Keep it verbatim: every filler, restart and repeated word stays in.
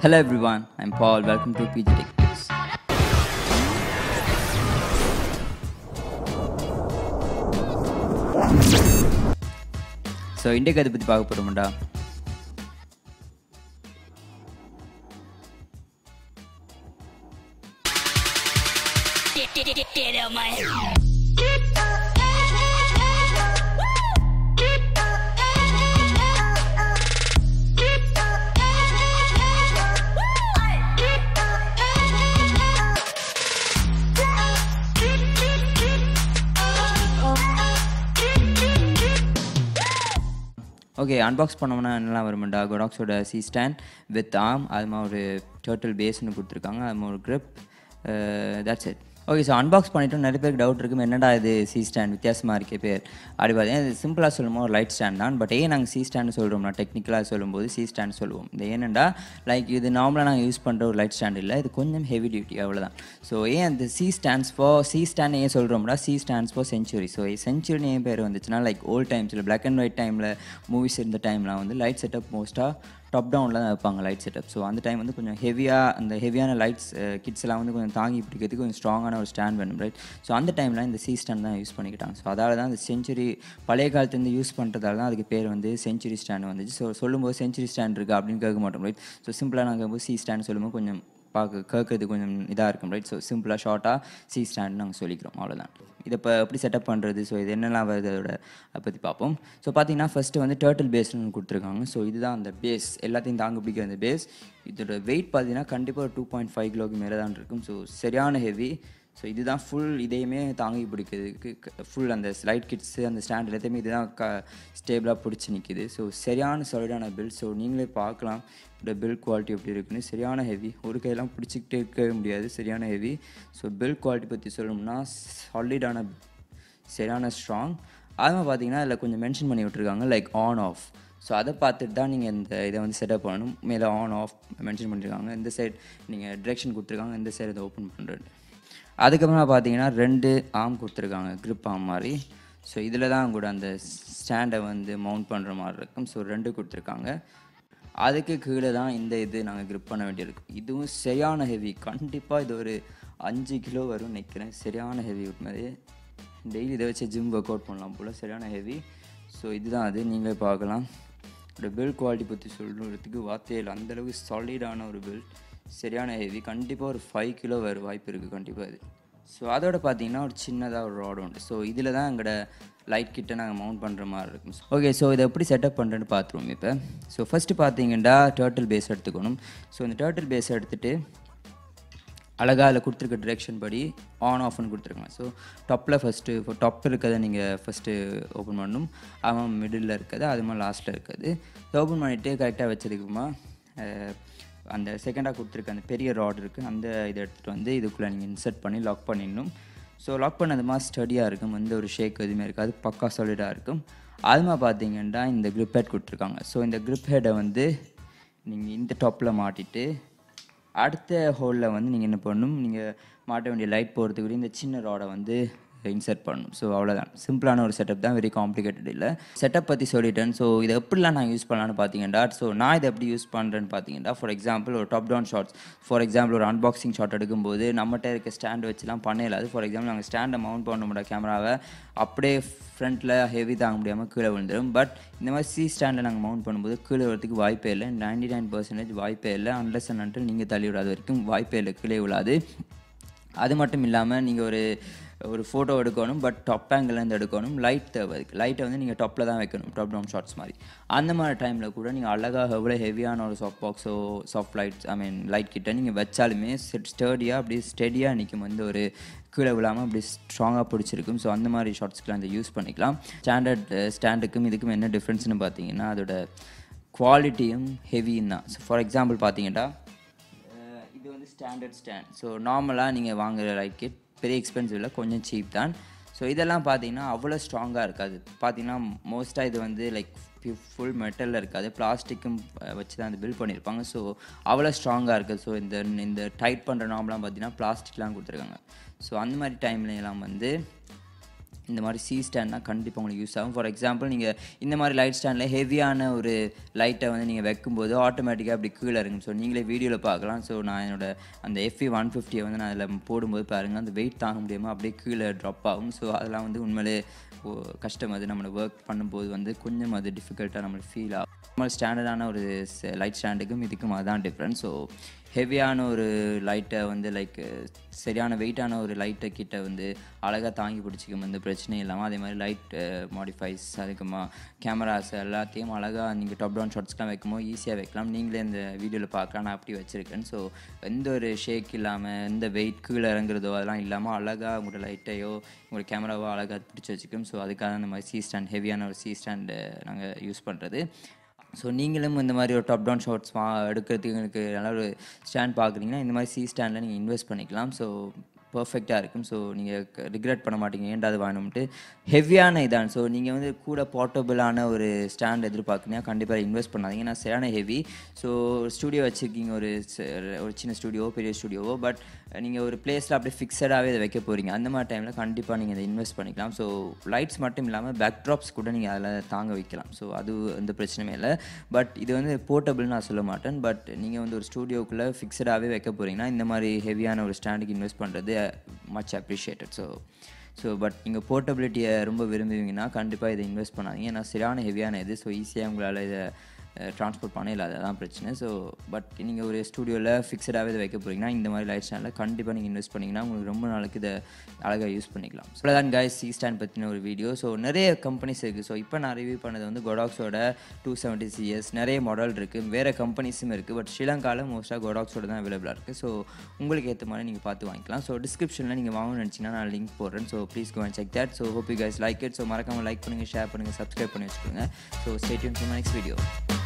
Hello everyone, I'm Paul. Welcome to P G Tech Tips. So இன்றைக்கு அதை பற்றி பார்க்க போகிறோம்டா. ஓகே, அன்பாக்ஸ் பண்ணோம்னா என்னெல்லாம் வருமாண்டா? Godoxோட C stand with arm, அதுமா ஒரு turtle பேஸ்னு கொடுத்துருக்காங்க, அதுமா ஒரு grip, that's it. Okay, so unbox பண்ணிவிட்டோம். நிறைய பேருக்கு டவுட் இருக்கும், என்னடா இது சி ஸ்டாண்ட் வித்தியாசமாக இருக்கே பேர் அப்படி பார்த்தீங்கன்னா இது சிம்பிளாக சொல்லும்போது ஒரு லைட் ஸ்டாண்ட் தான். பட் ஏன் நாங்கள் சி ஸ்டாண்டு சொல்கிறோம்னா, டெக்னிக்கலாக சொல்லும்போது சி ஸ்டாண்ட் சொல்லுவோம். இது ஏனெண்டா லைக் இது நார்மலாக நாங்கள் யூஸ் பண்ணுற ஒரு லைட் ஸ்டாண்ட் இல்லை, இது கொஞ்சம் ஹெவி டியூட்டி, அவ்வளோதான். ஸோ ஏன் அந்த C stands for C stand ஏன் சொல்கிறோம்னா, C stands for century. So செஞ்சுரின்னு ஏன் பேர் வந்துச்சுன்னா, லைக் ஓல்ட் டைம்ஸில் பிளாக் அண்ட் ஒயிட் டைமில் மூவிஸ் இருந்த டைம்லாம் வந்து லைட் செட்டப் மோஸ்ட்டாக டாப் டவுனில் தான் வைப்பாங்க லைட் செட்டப். ஸோ அந்த டைம் வந்து கொஞ்சம் ஹெவியாக அந்த ஹெவியான லைட்ஸ் கிட்ஸ் எல்லாம் வந்து கொஞ்சம் தாங்கி பிடிக்கிறதுக்கு கொஞ்சம் ஸ்ட்ராங்கான ஒரு ஸ்டாண்ட் வேணும், ரைட்? ஸோ அந்த டைமில் இந்த சி ஸ்டாண்ட் தான் யூஸ் பண்ணிக்கிட்டாங்க. ஸோ அதால் தான் அந்த செஞ்சுரி பழைய காலத்துலேருந்து யூஸ் பண்ணுறதால தான் அதுக்கு பேர் வந்து செஞ்சுரி ஸ்டாண்ட் வந்துச்சு. ஸோ சொல்லும்போது செஞ்சுரி ஸ்டாண்ட் இருக்குது அப்படின்னு கேட்க மாட்டோம், ரைட்? ஸோ சிம்பிளாக நாங்கள் சி ஸ்டாண்ட் சொல்லும்போது கொஞ்சம் பார்க்க கேட்குறது கொஞ்சம் இதாக இருக்கும், ரைட்? ஸோ சிம்பிளாக ஷார்ட்டாக சி ஸ்டாண்ட் நாங்கள் சொல்லிக்கிறோம், அவ்வளோதான். இதை இப்போ எப்படி செட்டப் பண்ணுறது, ஸோ இது என்னெல்லாம் வருது அதோட அதை பற்றி பார்ப்போம். ஸோ பார்த்தீங்கன்னா ஃபஸ்ட்டு வந்து டர்ட்டில் பேஸ்னு கொடுத்துருக்காங்க. ஸோ இதுதான் அந்த பேஸ், எல்லாத்தையும் தாங்க பிடிக்கிற அந்த பேஸ். இதோட வெயிட் பார்த்தீங்கன்னா கண்டிப்பாக ஒரு டூ பாயிண்ட் ஃபைவ் கிலோக்கு மேலே தான் இருக்கும். ஸோ சரியான ஹெவி. ஸோ இதுதான் ஃபுல் இதையுமே தாங்கி பிடிக்கிறதுக்கு ஃபுல் அந்த ஸ்லைட் கிட்ஸு அந்த ஸ்டாண்ட் எல்லாத்தையுமே இதுதான் க ஸ்டேபிளாக பிடிச்சி நிற்கிது. ஸோ சரியான சாலிடான பில். ஸோ நீங்களே பார்க்கலாம் இந்த பில் குவாலிட்டி எப்படி இருக்குன்னு. சரியான ஹெவி, ஒரு கையெல்லாம் பிடிச்சிக்கிட்டே இருக்கவே முடியாது, சரியான ஹெவி. ஸோ பில் குவாலிட்டி பற்றி சொல்லணும்னா சாலிடான, சரியான ஸ்ட்ராங். அதுமாதிரி பார்த்தீங்கன்னா அதில் கொஞ்சம் மென்ஷன் பண்ணி விட்ருக்காங்க, லைக் ஆன் ஆஃப். ஸோ அதை பார்த்துட்டு தான் நீங்கள் இந்த இதை வந்து செட்டப் பண்ணணும். மேலே ஆன் ஆஃப் மென்ஷன் பண்ணியிருக்காங்க, இந்த சைட் நீங்கள் டிரெக்ஷன் கொடுத்துருக்காங்க, இந்த சைடு இதை ஓப்பன் பண்ணுறது. அதுக்கப்புறம் பார்த்தீங்கன்னா ரெண்டு ஆர்ம் கொடுத்துருக்காங்க, க்ரிப் ஆர்ம் மாதிரி. ஸோ இதில் தான் கூட அந்த ஸ்டாண்டை வந்து மவுண்ட் பண்ணுற மாதிரி இருக்கும். ஸோ ரெண்டு கொடுத்துருக்காங்க. அதுக்கு கீழே தான் இந்த இது நாங்கள் க்ரிப் பண்ண வேண்டியிருக்கும். இதுவும் சரியான ஹெவி, கண்டிப்பாக இது ஒரு அஞ்சு கிலோ வரும் நிற்கிறேன். சரியான ஹெவி மாதிரி, டெய்லி இதை வச்சு ஜிம் ஒர்க் அவுட் பண்ணலாம் போல், சரியான ஹெவி. ஸோ இதுதான் அது, நீங்களே பார்க்கலாம். இந்த பில் குவாலிட்டி பற்றி சொல்கிறதுக்கு வார்த்தையே இல்லை, அந்தளவுக்கு சாலிடான ஒரு பில், சரியான ஹெவி. கண்டிப்பாக ஒரு ஃபைவ் கிலோ வர வாய்ப்பு இருக்குது கண்டிப்பாக இது. ஸோ அதோட பார்த்தீங்கன்னா ஒரு சின்னதாக ஒரு ராட் உண்டு. ஸோ இதில் தான் எங்களோட லைட் கிட்ட நாங்கள் மவுண்ட் பண்ணுற மாதிரி இருக்கும். ஓகே, ஸோ இதை எப்படி செட்டப் பண்ணுறேன்னு பார்த்துருவோம் இப்போ. ஸோ ஃபஸ்ட்டு பார்த்தீங்கன்னா டர்ட்டில் பேஸ் எடுத்துக்கணும். ஸோ இந்த டர்ட்டில் பேஸ் எடுத்துகிட்டு அழகாக அதில் கொடுத்துருக்க டிரெக்ஷன் படி ஆன் ஆஃப்னு கொடுத்துருக்காங்க. ஸோ டாப்பில் ஃபஸ்ட்டு இப்போ டாப் இருக்கிறத நீங்கள் ஃபஸ்ட்டு ஓப்பன் பண்ணணும், அவன் மிடில் இருக்கிறது, அது மாதிரி லாஸ்ட்டில் இருக்குது. ஓப்பன் பண்ணிவிட்டு கரெக்டாக வச்சதுக்குமா அந்த செகண்டாக கொடுத்துருக்க அந்த பெரிய ராட் இருக்குது, அந்த இதை எடுத்துகிட்டு வந்து இதுக்குள்ளே நீங்கள் இன்சர்ட் பண்ணி லாக் பண்ணிடணும். ஸோ லாக் பண்ணது மாதிரி ஸ்டடியாக இருக்கும், எந்த ஒரு ஷேக் எதுவுமே இருக்காது, பக்கா சாலிடாக இருக்கும். அதுமா பார்த்தீங்கன்னா இந்த க்ரிப் ஹெட் கொடுத்துருக்காங்க. ஸோ இந்த க்ரிப் ஹெட்டை வந்து நீங்கள் இந்த டாப்பில் மாட்டிட்டு அடுத்த ஹோலில் வந்து நீங்கள் என்ன பண்ணணும், நீங்கள் மாட்ட வேண்டிய லைட் போகிறதுக்கு இந்த சின்ன ராடை வந்து இன்சர்ட் பண்ணணும். ஸோ அவ்வளோதான், சிம்பிளான ஒரு செட்டப் தான், வெரி காம்ப்ளிகேட்டட் இல்லை. செட்டப் பற்றி சொல்லிட்டேன். ஸோ இதை எப்படிலாம் நான் யூஸ் பண்ணலான்னு பார்த்தீங்கன்னா, ஸோ நான் இதை எப்படி யூஸ் பண்ணுறேன்னு பார்த்தீங்கன்னா, ஃபார் எக்ஸாம்பிள் ஒரு top down shots, for example ஒரு அன்பாக்சிங் ஷாட் எடுக்கும்போது நம்மகிட்ட இருக்க ஸ்டாண்ட் வச்சுலாம் பண்ணலாது. ஃபார் எக்ஸாம்பிள் நாங்கள் ஸ்டாண்டை மவுண்ட் பண்ண முடியாத கேமராவை அப்படியே ஃப்ரண்ட்டில் ஹெவி தாங்க முடியாமல் கீழே விழுந்துடும். பட் இந்த மாதிரி சி ஸ்டாண்டை நாங்கள் மவுண்ட் பண்ணும்போது கீழே வரதுக்கு வாய்ப்பே இல்லை, நைன்டி நைன் பர்சன்டேஜ் வாய்ப்பே இல்லை. அன்லெஸ் அண்ட் அன்டில் நீங்கள் தள்ளி விடாத வரைக்கும் வாய்ப்பே இல்லை, கீழே விழாது. அது மட்டும் இல்லாமல் நீங்கள் ஒரு ஒரு ஃபோட்டோ எடுக்கணும், பட் டாப் ஆங்கிள்லேருந்து எடுக்கணும், லைட் தேவை. இருக்குது லைட்டை வந்து நீங்கள் டாப்பில் தான் வைக்கணும், டாப் டவுன் ஷாட்ஸ் மாதிரி. அந்த மாதிரி டைமில் கூட நீங்கள் அழகாக எவ்வளோ ஹெவியான ஒரு சாஃப்ட் பாக்ஸோ soft lights I mean light கிட்ட நீங்கள் வச்சாலுமே செட் ஸ்டடியாக அப்படி ஸ்டெடியாக நிற்கும், வந்து ஒரு கீழே விழாமல் அப்படி ஸ்ட்ராங்காக பிடிச்சிருக்கும். ஸோ அந்த மாதிரி ஷாட்ஸ்க்குலாம் அந்த யூஸ் பண்ணிக்கலாம். ஸ்டாண்டர்ட் ஸ்டாண்டுக்கும் இதுக்கும் என்ன டிஃப்ரென்ஸ்னு பார்த்தீங்கன்னா, அதோட குவாலிட்டியும் ஹெவியும் தான். ஸோ ஃபார் எக்ஸாம்பிள் பார்த்தீங்கன்னா இது வந்து ஸ்டாண்டர்ட் ஸ்டாண்ட். ஸோ நார்மலாக நீங்கள் வாங்குகிற லைட் கிட் பெரிய எக்ஸ்பென்சிவ் இல்லை, கொஞ்சம் சீப் தான். ஸோ இதெல்லாம் பார்த்தீங்கன்னா அவ்வளோ ஸ்ட்ராங்காக இருக்காது. பார்த்தீங்கன்னா மோஸ்ட்டாக இது வந்து லைக் ஃபுல் மெட்டலில் இருக்காது, பிளாஸ்டிக்கும் வச்சு தான் அது பில்ட் பண்ணியிருப்பாங்க. ஸோ அவ்வளோ ஸ்ட்ராங்காக இருக்குது. ஸோ இந்த இந்த டைட் பண்ணுற நார்மலாம் பார்த்தீங்கன்னா பிளாஸ்டிக்லாம் கொடுத்துருக்காங்க. ஸோ அந்த மாதிரி டைம்ல எல்லாம் வந்து இந்த மாதிரி சி ஸ்டாண்ட்னா கண்டிப்பாக உங்களுக்கு யூஸ் ஆகும். ஃபார் எக்ஸாம்பிள் நீங்கள் இந்த மாதிரி லைட் ஸ்டாண்டில் ஹெவியான ஒரு லைட்டை வந்து நீங்கள் வைக்கும்போது ஆட்டோமேட்டிக்காக அப்படி கீழே இறங்கும். ஸோ நீங்களே வீடியோவில் பார்க்கலாம். ஸோ நான் என்னோட அந்த எஃப்இ ஒன் ஃபிஃப்டியை வந்து நான் அதில் போடும்போது பாருங்கள், அந்த வெயிட் தாங்க முடியாமல் அப்படியே கீழே ட்ராப் ஆகும். ஸோ அதெல்லாம் வந்து உண்மையிலே கஷ்டம். அது நம்மளை ஒர்க் பண்ணும்போது வந்து கொஞ்சம் அது டிஃபிகல்ட்டாக நம்மளுக்கு ஃபீல் ஆகும். நம்ம ஸ்டாண்டர்டான ஒரு லைட் ஸ்டாண்டுக்கும் இதுக்கும் அதுதான் டிஃப்ரெண்ட். ஸோ ஹெவியான ஒரு லைட்டை வந்து லைக் சரியான வெயிட்டான ஒரு லைட்டை கிட்ட வந்து அழகாக தாங்கி பிடிச்சிக்கும், வந்து பிரச்சனையும் இல்லாமல். அதே மாதிரி லைட் மாடிஃபைஸ் அதுக்குமா கேமராஸ் எல்லாத்தையும் அழகாக நீங்கள் டாப் டவுன் ஷாட்ஸ்லாம் வைக்கும்போது ஈஸியாக வைக்கலாம். நீங்களே இந்த வீடியோவில் பார்க்கலாம், நான் அப்படி வச்சுருக்கேன். ஸோ எந்த ஒரு ஷேக் இல்லாமல், எந்த வெயிட் கீழே இறங்குறதோ அதெல்லாம் இல்லாமல் அழகாக உங்களோட லைட்டையோ உங்களோட கேமராவோ அழகாக பிடிச்சி வச்சுக்கும். ஸோ அதுக்காக இந்த மாதிரி சி ஸ்டாண்ட், ஹெவியான ஒரு சி ஸ்டாண்டு நாங்கள் யூஸ் பண்ணுறது. ஸோ நீங்களும் இந்த மாதிரி ஒரு டாப் டவுன் ஷாட்ஸ் வா எடுக்கிறதுக்கு எனக்கு நல்ல ஒரு ஸ்டாண்ட் பார்க்குறீங்கன்னா இந்த மாதிரி சி ஸ்டாண்டில் நீங்கள் இன்வெஸ்ட் பண்ணிக்கலாம். ஸோ பர்ஃபெக்டாக இருக்கும். ஸோ நீங்கள் ரிக்ரெட் பண்ண மாட்டீங்க ஏன்டா அது வாங்கணும்ட்டு. ஹெவியான இதான். ஸோ நீங்கள் வந்து கூட போர்ட்டபுளான ஒரு ஸ்டாண்ட் எதிர்பார்க்குறீங்கன்னா கண்டிப்பாக இன்வெஸ்ட் பண்ணாதீங்க. ஏன்னா சரியான ஹெவி. ஸோ ஸ்டூடியோ வச்சுருக்கீங்க, ஒரு ஒரு சின்ன ஸ்டூடியோவோ பெரிய ஸ்டூடியோவோ, பட் நீங்கள் ஒரு பிளேஸில் அப்படியே ஃபிக்ஸடாகவே இதை வைக்க போகிறீங்க. அந்த மாதிரி டைமில் கண்டிப்பாக நீங்கள் இதை இன்வெஸ்ட் பண்ணிக்கலாம். ஸோ லைட்ஸ் மட்டும் இல்லாமல் பேக் ட்ராப்ஸ் கூட நீங்கள் அதில் தாங்க வைக்கலாம். ஸோ அது எந்த பிரச்சனையுமே இல்லை. பட் இது வந்து போர்ட்டபுள்னு நான் சொல்ல மாட்டேன். பட் நீங்கள் வந்து ஒரு ஸ்டூடியோக்குள்ளே ஃபிக்ஸடாகவே வைக்க போகிறீங்கன்னா இந்த மாதிரி ஹெவியான ஒரு ஸ்டாண்டுக்கு இன்வெஸ்ட் பண்ணுறது much appreciated. So so but நீங்கள் போர்ட்டபிலிட்டியை ரொம்ப விரும்புவீங்கன்னா கண்டிப்பாக இதை இன்வெஸ்ட் பண்ணாதீங்க. ஏன்னா சரியான ஹெவியான இது. ஸோ ஈஸியாக உங்களால் இதை ட்ரான்ஸ்போர்ட் பண்ண இல்லை, அதுதான் பிரச்சனை. ஸோ பட் நீங்கள் ஒரு ஸ்டூடியோவில் ஃபிக்ஸடாகவே இதை வைக்க போகிறீங்கன்னா இந்த மாதிரி லைட் ஸ்டாண்டில் கண்டிப்பாக நீங்கள் இன்வெஸ்ட் பண்ணிங்கன்னா உங்களுக்கு ரொம்ப நாளைக்கு இதை அழகாக யூஸ் பண்ணிக்கலாம். ஸோ தான் கைஸ் சி ஸ்டாண்ட் பற்றின ஒரு வீடியோ. ஸோ நிறைய கம்பெனிஸ் இருக்குது. ஸோ இப்போ நான் ரிவ்யூ பண்ணது வந்து கொடாக்ஸோட டூ செவன்ட்டி சிஎஸ். நிறைய மாடல் இருக்குது, வேறு கம்பெனிஸும் இருக்குது. பட் ஸ்ரீலங்காவில் மோஸ்ட்டாக கொடாக்ஸோட தான் அவைலபிளாக இருக்குது. ஸோ உங்களுக்கு ஏற்ற மாதிரி நீங்கள் பார்த்து வாங்கிக்கலாம். ஸோ டிஸ்கிரிப்ஷனில் நீங்கள் வாங்கணும்னு நினச்சிங்கன்னா நான் லிங்க் போடுறேன். So please go and check that. So hope you guys like it. So மறக்காமல் லைக் பண்ணுங்கள், ஷேர் பண்ணுங்கள், சப்ஸ்கிரைப் பண்ணி வச்சுக்கோங்க. So stay tuned for my next video.